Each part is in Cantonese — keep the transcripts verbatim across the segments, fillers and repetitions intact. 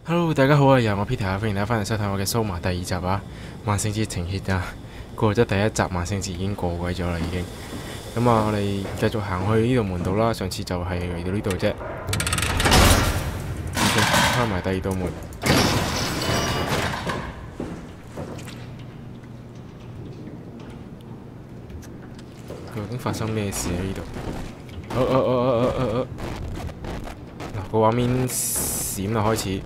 Hello，大家好啊，又係我 Peter 啊，歡迎大家翻嚟收睇我嘅蘇麻第二集啊，萬聖節情血啊，過咗第一集萬聖節已經過鬼咗啦已經，咁啊我哋繼續行去呢度門度啦，上次就係嚟到呢度啫，已經開埋第二道門，究竟發生咩事喺呢度？哦哦哦哦哦哦，嗱個畫面閃啦開始。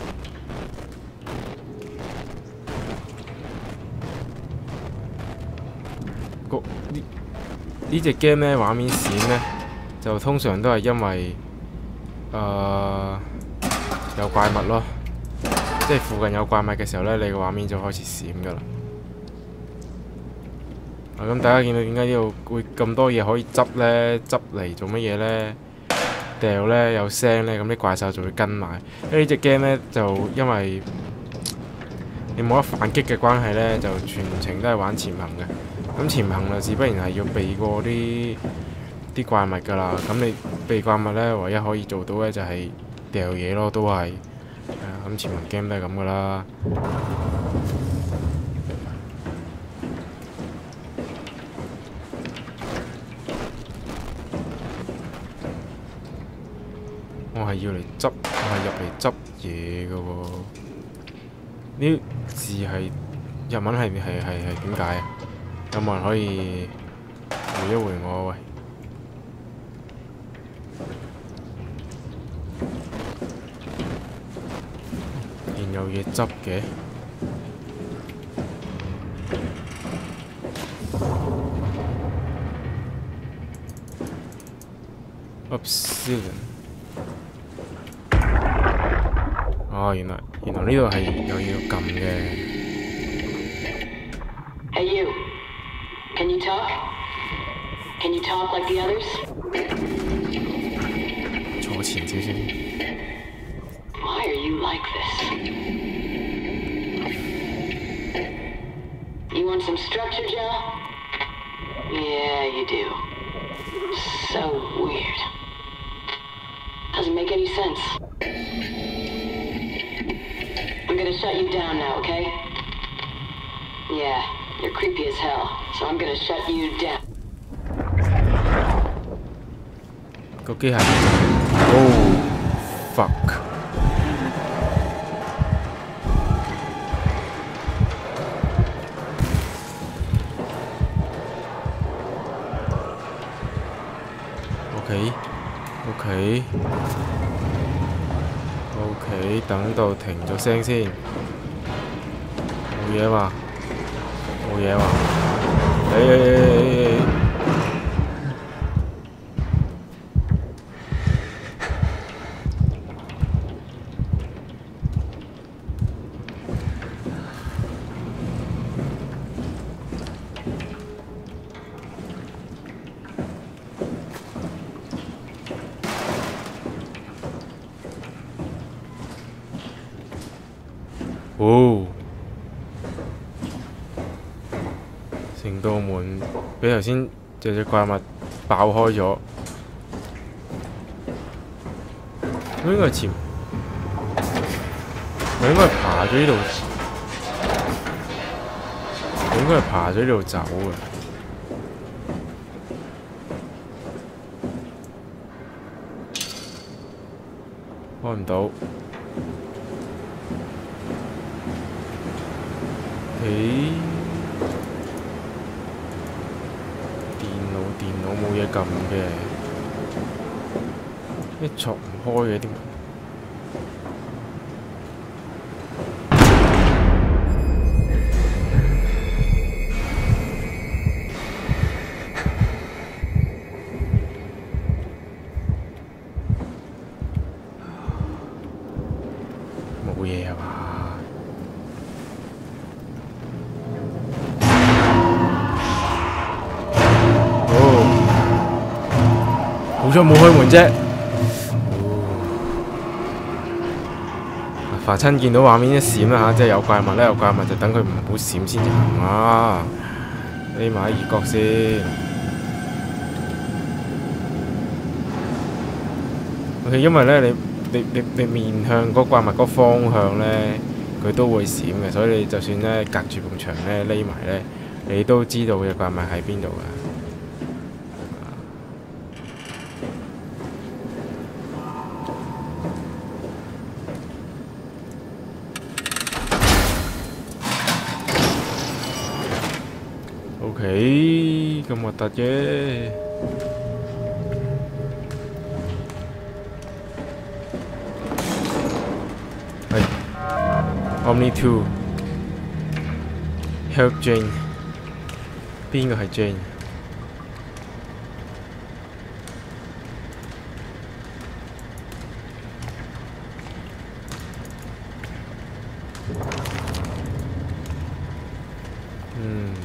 呢呢隻 game 呢畫面閃呢，就通常都係因為誒、呃、有怪物咯，即係附近有怪物嘅時候呢，你個畫面就開始閃噶啦。啊咁大家見到點解呢度會咁多嘢可以執呢？執嚟做乜嘢呢？掉呢有聲呢，咁啲怪獸就會跟埋。因為呢隻 game 呢，就因為你冇得反擊嘅關係呢，就全程都係玩潛行嘅。咁潛行就自不然係要避過啲啲怪物㗎啦。咁你避怪物呢，唯一可以做到嘅就係掉嘢咯，都係。咁潛行 game 都係咁㗎啦。我係要嚟執，我係入嚟執嘢㗎喎。呢字係日文係係係係點解啊？有冇人可以回一回我喂？然有嘢執嘅。Obsidian。哦，原來原來呢度係又要撳嘅。 Hey you, can you talk? Can you talk like the others? 坐前少少。 Why are you like this? You want some structure, Joe? Yeah, you do. So weird. Doesn't make any sense. I'm gonna shut you down now, okay? Yeah, you're creepy as hell, so I'm gonna shut you down. 個機械人，Oh fuck！ OK OK OK， 等到停咗聲先，冇嘢嘛？冇嘢嘛？誒誒誒誒！哦！成道門俾頭先隻隻怪物爆開咗，我應該係潛，我應該係爬咗呢度，我應該係爬咗呢度走嘅，開唔到。誒，電腦電腦冇嘢撳嘅，一鑿唔開嘅啲門。冇嘢啊嘛？好彩冇開門啫。凡親見到畫面一閃啦嚇，即係有怪物咧，有怪物就等佢唔好閃先至行啊！匿埋喺二角先。OK， 因為咧你你你你面向嗰怪物嗰方向咧，佢都會閃嘅，所以你就算咧隔住埲牆咧匿埋咧，你都知道嘅怪物喺邊度㗎。OK， 咁核突嘅。係 Omni Two Help Jane， 邊個係 Jane？ 嗯。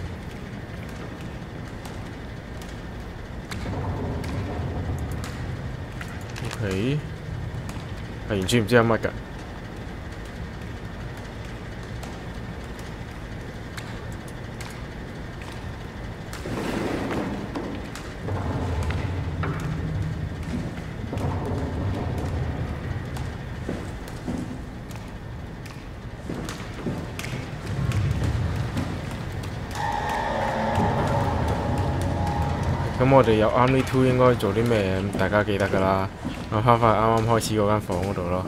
OK， 係完全唔知有乜㗎。咁我哋有 Omni Two 應該做啲咩？咁大家記得㗎啦。我翻返啱啱開始嗰間房嗰度咯。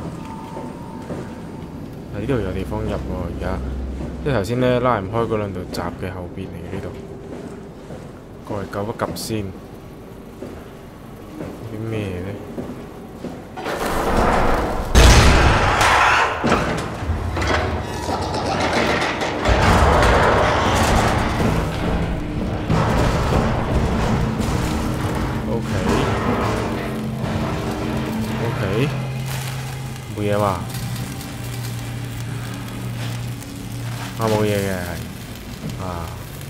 啊！呢度有地方入喎，而家即係頭先咧拉唔開嗰兩道閘嘅後邊嚟嘅呢度。過嚟救一及先。啲咩咧？ 冇嘢嘛？啊冇嘢嘅係啊。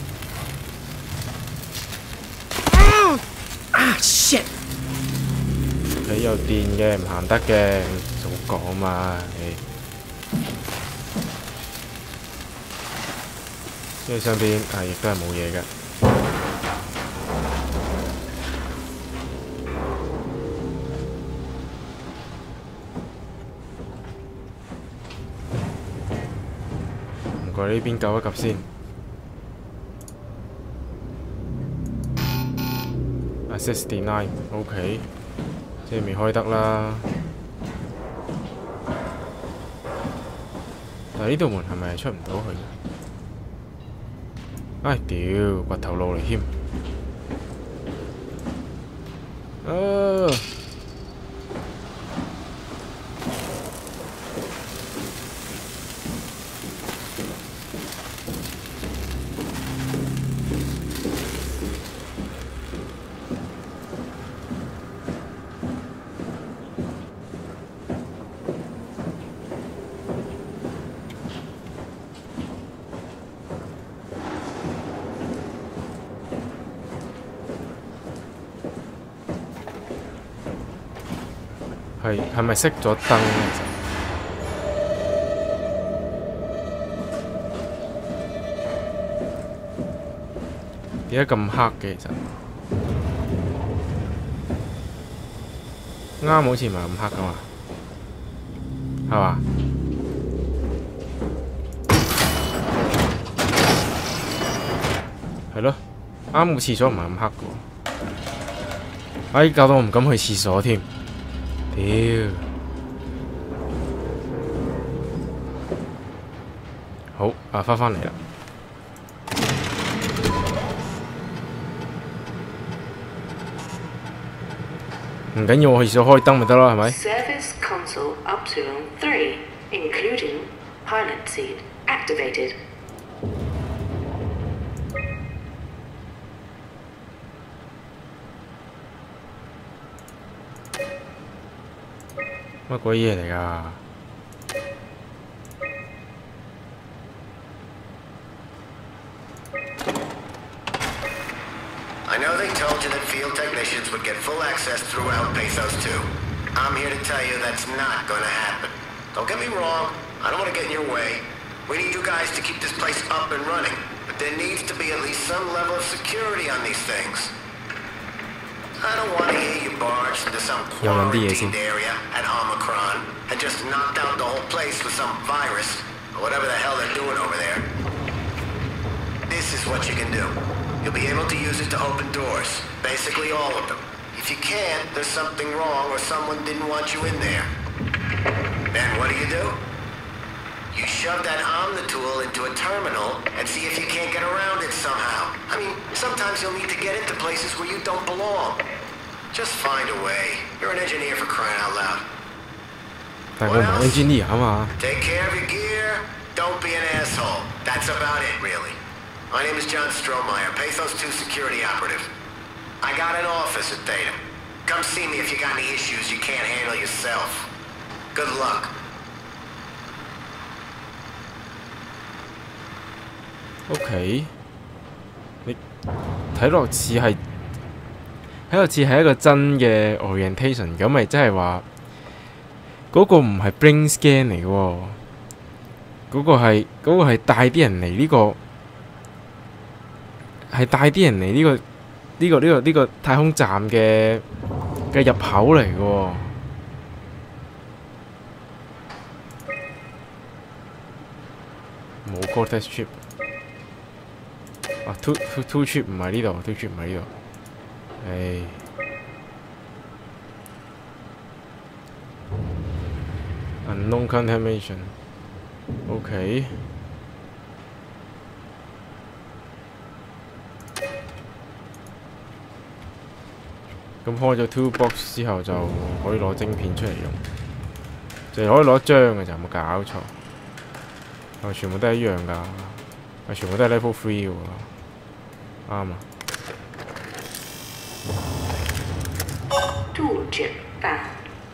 啊 shit！ 佢有電嘅，唔行得嘅，早講嘛你。跟住上邊啊，亦都係冇嘢嘅。 過呢邊救一及先。Access denied，OK， 即係未開得啦。但係呢道門係咪出唔到去？唉，屌，掘頭路嚟添。啊！ 係係咪熄咗燈咧？其實點解咁黑嘅？其實啱好似唔係咁黑噶嘛，係嘛？係咯，啱個廁所唔係咁黑噶喎。哎，搞到我唔敢去廁所添。 屌！好啊，翻返嚟啦。唔緊要，我去廁所開燈咪得咯，係咪 ？Service console Upsilon three, including pilot seat, activated. 乜鬼嘢嚟㗎？ I know they told you that field technicians would get full access throughout Pathos two. I'm here to tell you that's not gonna happen. Don't get me wrong, I don't want to get in your way. We need you guys to keep this place up and running, but there needs to be at least some level of security on these things. I don't want to hear you barged into some 有諗啲嘢先。 quarantined area at Omicron and just knocked out the whole place with some virus or whatever the hell they're doing over there. This is what you can do. You'll be able to use it to open doors, basically all of them. If you can't, there's something wrong or someone didn't want you in there. Then what do you do? You shove that Omnitool into a terminal and see if you can't get around it somehow. I mean, sometimes you'll need to get into places where you don't belong. Just find a way. You're an engineer for crying out loud. 但係我唔係 engineer 啊嘛。 Take care of your gear. Don't be an asshole. That's about it, really. My name is John Strohmeyer, Pathos two security operative. I got an office at Theta. Come see me if you got any issues you can't handle yourself. Good luck. OK， 你睇落似係睇落似係一個真嘅 orientation， 咁咪即係話嗰個唔係 brain scan 嚟嘅喎，嗰個係嗰個係帶啲人嚟呢個係帶啲人嚟呢個呢個呢個呢個太空站嘅嘅入口嚟嘅喎。冇 Cortex chip。 啊 ，two two two chip 唔係呢度 ，two chip 唔係呢度。唉 ，unknown contamination。OK。咁開咗 two box 之後就可以攞晶片出嚟用，就可以攞一張嘅就有冇搞錯？啊，全部都係一樣㗎。 啊，全部都係 level three 嘅喎，啱啊。 Tool chip found.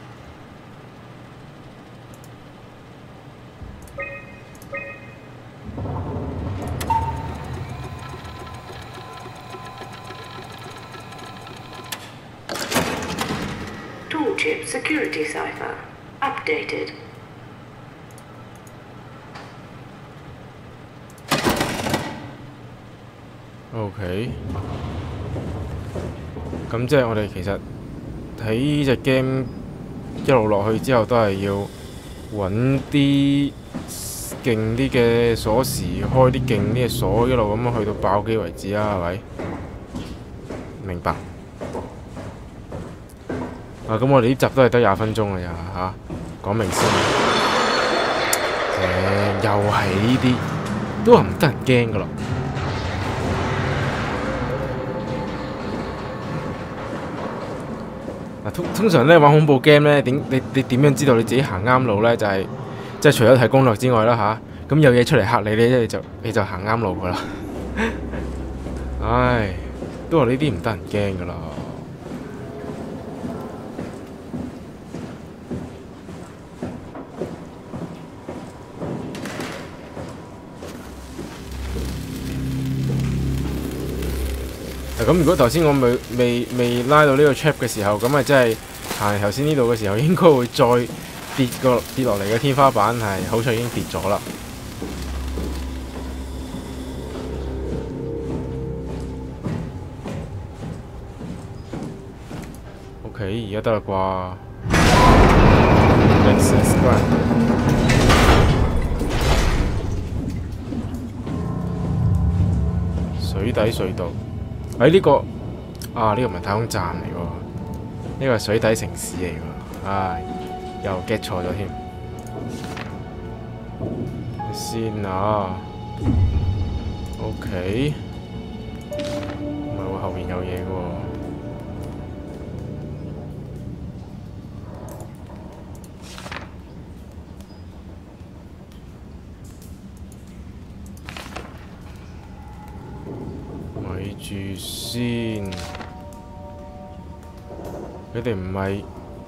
Tool chip security cipher updated. OK， 咁即係我哋其實喺呢隻 game 一路落去之後，都係要揾啲勁啲嘅鎖匙，開啲勁啲嘅鎖，一路咁樣去到爆機為止啦，係咪？明白。啊，咁我哋呢集都係得廿分鐘㗎咋嚇，講明先。誒、又係呢啲，都話唔得人驚㗎啦。 通通常咧玩恐怖 game 咧，點你你點樣知道你自己行啱路咧？就係即係除咗睇攻略之外啦吓，咁、啊、有嘢出嚟嚇你咧，你就你就行啱路噶啦。唉，都話呢啲唔得人驚噶啦。咁如果頭先我未未未拉到呢個 trap 嘅時候，咁咪即係行頭先呢度嘅時候，應該會再跌個跌落嚟嘅天花板，係好彩已經跌咗啦。OK， 而家得啦啩 ？Let's subscribe。水底隧道。 喺呢、這個啊，呢、這個唔係太空站嚟喎，呢、這個係水底城市嚟喎，唉，又 get 錯咗添。先啊 ，OK， 唔係喎，後面有嘢嘅喎。住先，佢哋唔係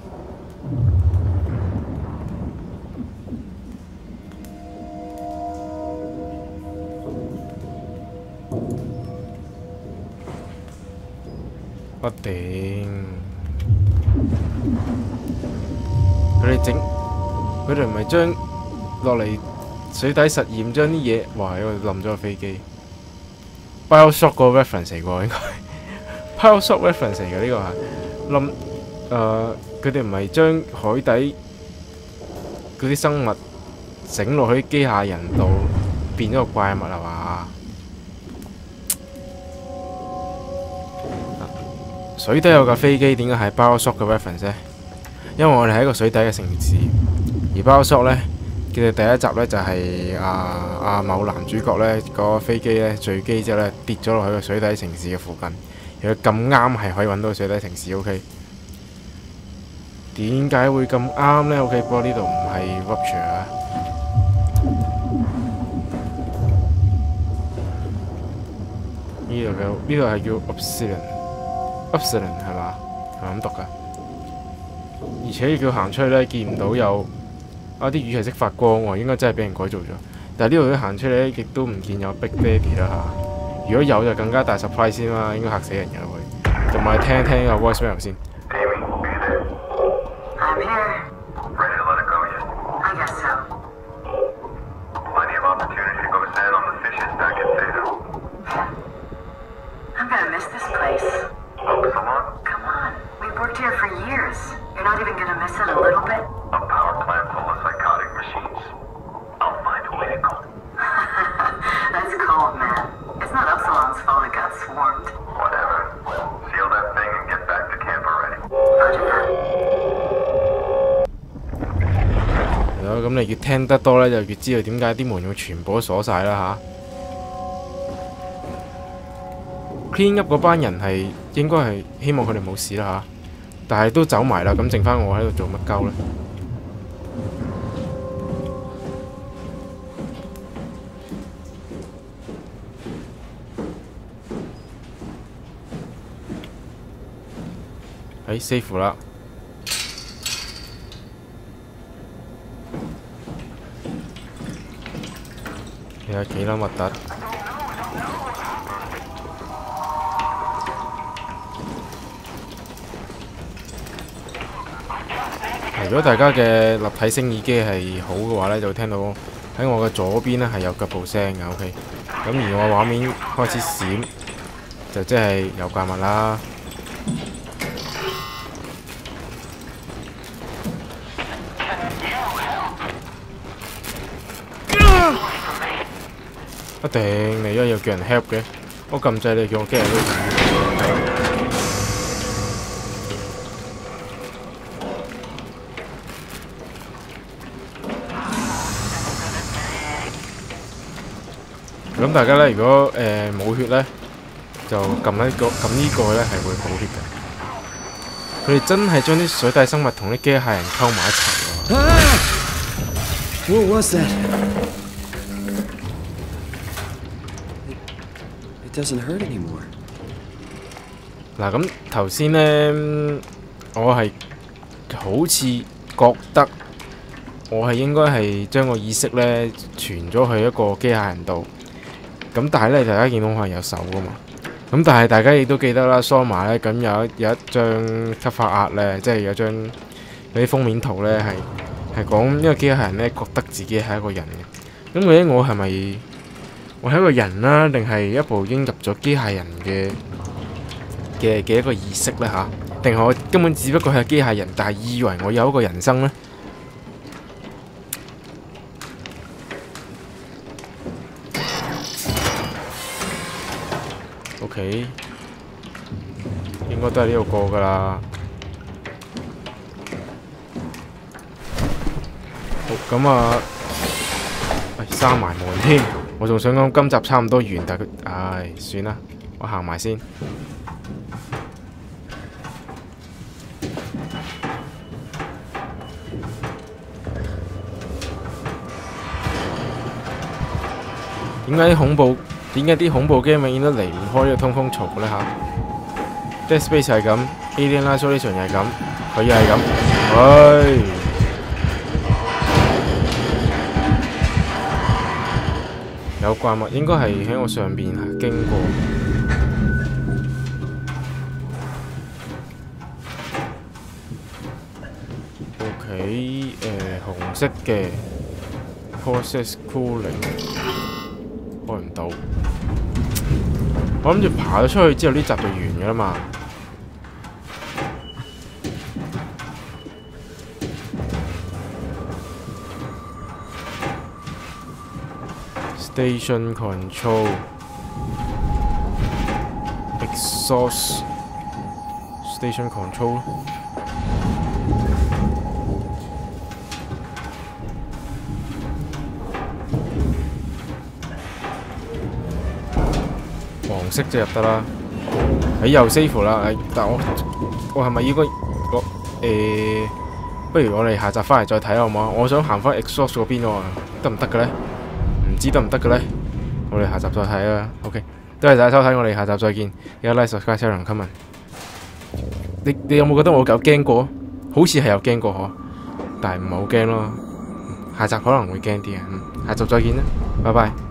不定，佢哋整，佢哋唔係將落嚟水底實驗，將啲嘢，哇！喺度冧咗個飛機。BioShock 個 reference 嚟喎，應該 BioShock reference 嚟嘅呢個係冧誒，佢哋唔係將海底嗰啲生物整落去機械人度變咗個怪物係嘛？水底有架飛機，點解係 BioShock 嘅 reference 咧？因為我哋係一個水底嘅城市，而 BioShock 咧，佢哋第一集咧就係阿阿某男主角咧，嗰個飛機咧墜機之後咧跌咗落去個水底城市嘅附近，而佢咁啱係可以揾到水底城市 ，OK。點解會咁啱呢 ？OK， 不過呢度唔係 Rupture 啊。呢度嘅呢度係叫 Obsidian，Obsidian 係嘛？係咪咁讀㗎？而且佢行出去咧，見唔到有啊啲魚係識發光喎，應該真係俾人改造咗。但係呢度一行出嚟咧，亦都唔見有 Big Daddy 啦嚇。如果有就更加大 surprise 先啦，應該嚇死人㗎會。同埋聽一聽個 voicemail 先。 I'm here. Ready to let it go yet? I guess so. Plenty of opportunity to go stand on the fishes back at Theta. I'm gonna miss this place. Oh, someone? Come on. We've worked here for years. You're not even gonna miss it a little bit? A power plant full of psychotic machines. I'll find a way to go. That's cold, man. It's not Upsilon's fault it got swarmed. Whatever. Seal that thing and get back to camp already. Roger that. 係咯，咁你越聽得多咧，就越知道點解啲門要全部都鎖晒啦吓 clean up 嗰班人係應該係希望佢哋冇事啦吓，但係都走埋啦，咁剩翻我喺度做乜鳩咧？誒 save 啦。其實幾撚核突。如果大家嘅立體聲耳機係好嘅話咧，就會聽到喺我嘅左邊咧係有腳步聲嘅 ，OK。咁而我畫面開始閃，就即係有怪物啦。一定你而家要叫人 help 嘅，我撳掣你叫我機人都咁大家咧，如果誒冇、呃、血咧，就撳呢、這個撳呢個咧係會補血嘅。佢哋真係將啲水底生物同啲機械人溝埋一齊喎。 What was that? It doesn't hurt anymore. 嗱，咁頭先咧，我係好似覺得我係應該係將個意識咧傳咗去一個機械人度。咁但係咧，大家見到我係有手噶嘛？咁但係大家亦都記得啦 ，Soma 咧咁有一有一張吸發壓咧，即係有張嗰啲封面圖咧，係係講呢個機械人咧覺得自己係一個人嘅。咁究竟我係咪我係一個人啦，定係一部已經入咗機械人嘅嘅嘅一個意識咧吓？定係我根本只不過係機械人，但係以為我有一個人生咧？ OK， 應該都係呢度過㗎啦。好，咁啊，唉，閂埋門添。我仲想講今集差唔多完，但係佢，唉，算啦，我行埋先。點解啲恐怖？ 點解啲恐怖 game 永遠都離唔開呢個通風槽嘅咧嚇 ？Dead Space 係咁 ，Alien Isolation 又係咁，佢又係咁，唉！有怪物應該係喺我上邊經過。OK， 誒、呃、紅色嘅 Process Cooling 開唔到。 我諗住爬咗出去之後呢集就完㗎啦嘛。Station control exhaust station control 黃色就入得啦。喺又 save 啦，誒，但我我係咪應該我誒？不如我哋下集翻嚟再睇好唔好？我想行翻 exhaust 嗰邊喎，得唔得嘅咧？唔知得唔得嘅咧？我哋下集再睇啦。OK， 多謝大家收睇，我哋下集再見。記得 like、subscribe、share 同 comment。你你有冇覺得我有驚過？好似係有驚過嗬，但係唔係好驚咯。下集可能會驚啲啊。嗯，下集再見啦，拜拜。